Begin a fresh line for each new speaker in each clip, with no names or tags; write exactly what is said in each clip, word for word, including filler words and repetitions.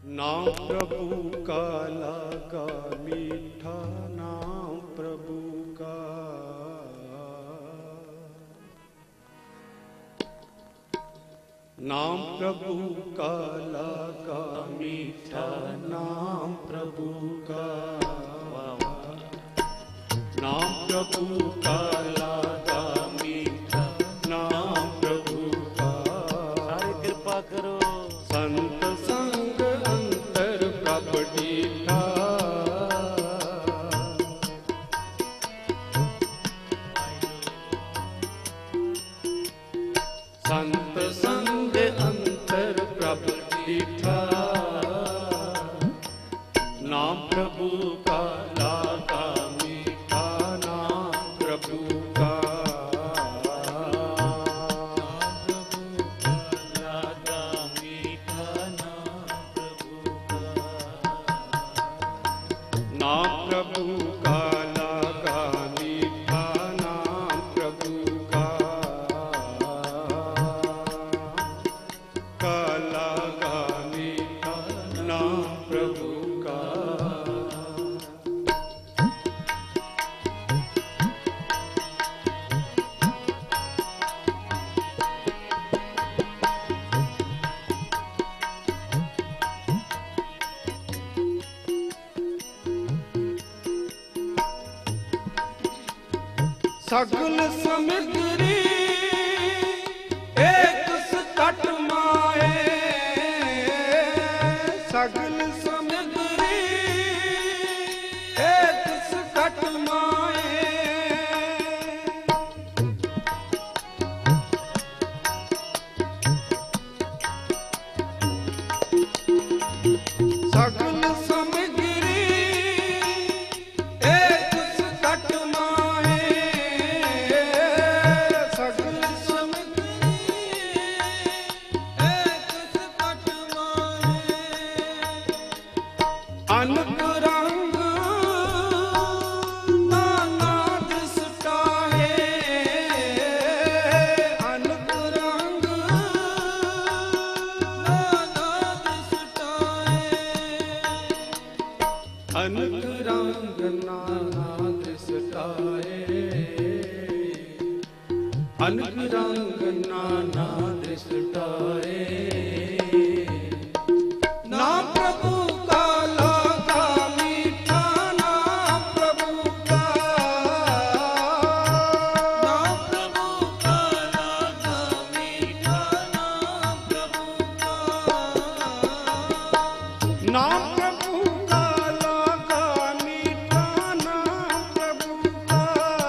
नाम प्रभु का लगा मीठा, नाम प्रभु का। नाम प्रभु का लगा मीठा, नाम प्रभु का। नाम प्रभु का लगा मीठा, नाम प्रभु का।
सारी कृपा करो।
संत संग अंतर प्रभ डीठा, संत संग अंतर प्रभ डीठा। नाम प्रभु का लागा मीठा, नाम प्रभु का। नाम प्रभु का लगा मीठा, नाम प्रभु का। का लगा मीठा, नाम प्रभु का। सगल समुद्री एक तट माए, सगल समुद्री एक तट माए। सगल समुद्री एक तट माए, अनक रंग नाना दृष्टा है, अनक रंग नाना दृष्टा है। अनक रंग नाना दृष्टा है, अनक रंग नाना दृष्टा है। नाम प्रभु का लगा मीठा, नाम प्रभु का। नाम प्रभु का लगा मीठा, नाम प्रभु का। नाम प्रभु का लगा मीठा, नाम प्रभु का।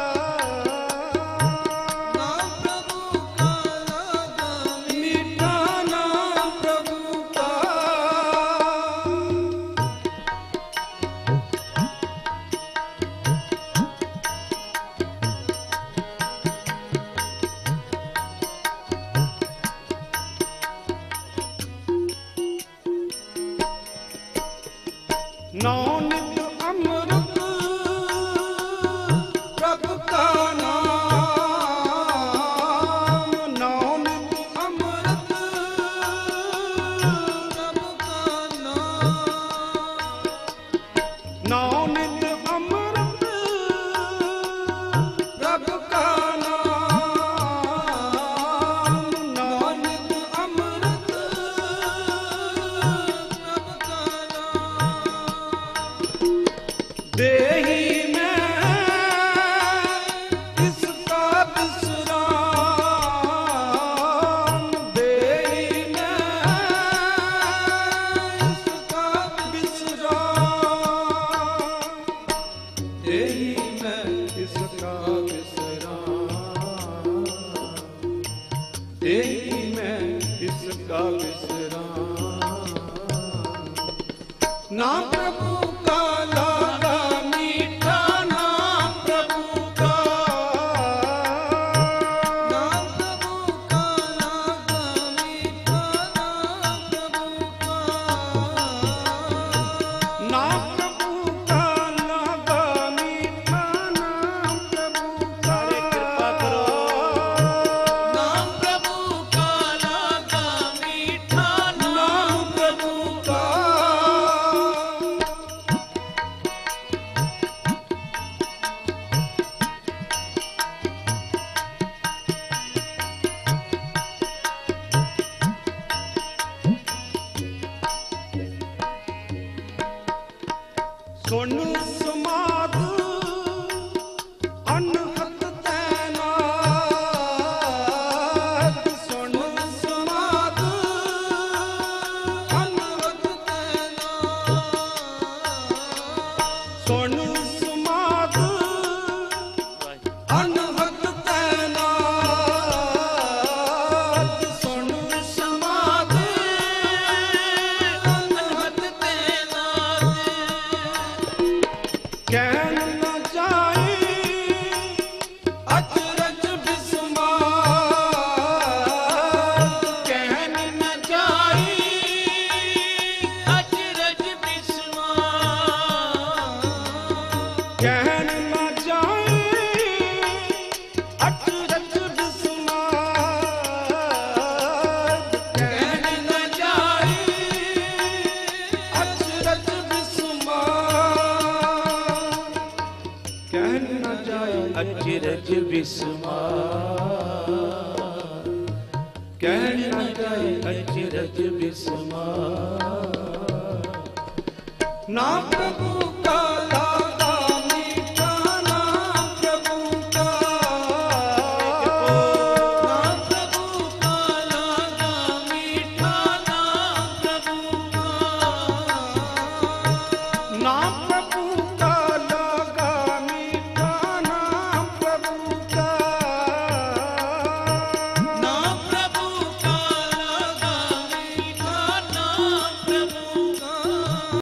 नाम प्रभु का लगा मीठा, नाम प्रभु का। नौनित अमृत प्रभु का नाम, नौनित अमृत प्रभु का नाम। नौनित अमृत प्रभु का नाम, नौनित अमृत प्रभु का नाम। देही में इसका विश्राम, देही में इसका विश्राम, देही में इसका विश्राम, देही में इसका विश्राम। नाम प्रभु का लगा मीठा, नाम प्रभु का। नाम प्रभु का लगा मीठा, नाम प्रभु का। नाम प्रभु का लगा मीठा, नाम प्रभु का।
कृपा करो।
नाम प्रभु का लगा मीठा, नाम प्रभु का। ਸੁਣ ਸਮਾਦ ਅਨਹਦ ਤੈਨਾਤ ਸੁਣ ਸਮਾਦ ਅਨਹਦ ਤੈਨਾਤ ਸੁਣ ਸਮਾਦ ਅਨਹਦ ਤੈਨਾਤ ਸੁਣ ਸਮਾਦ ਅਨਹਦ ਤੈਨਾਤ ਕਹਿਣ ਨਾ ਜਾਏ ਅਚਰਜ ਬਿਸਮਾਤ ਕਹਿਣ ਨਾ ਜਾਏ
ਅਚਰਜ ਬਿਸਮਾਤ
ਕਹਿਣ ਨਾ ਜਾਏ ਅਚਰਜ ਬਿਸਮਾਤ ਕਹਿਣ ਨਾ ਜਾਏ ਅਚਰਜ ਬਿਸਮਾਤ ਕਹਿਣ ਨਾ ਜਾਏ
ਅਚਰਜ ਬਿਸਮਾਤ
ਕਹਿਣ ਨਾ ਜਾਏ
ਅਚਰਜ ਬਿਸਮਾਤ
ਨਾ ਪ੍ਰਭੂ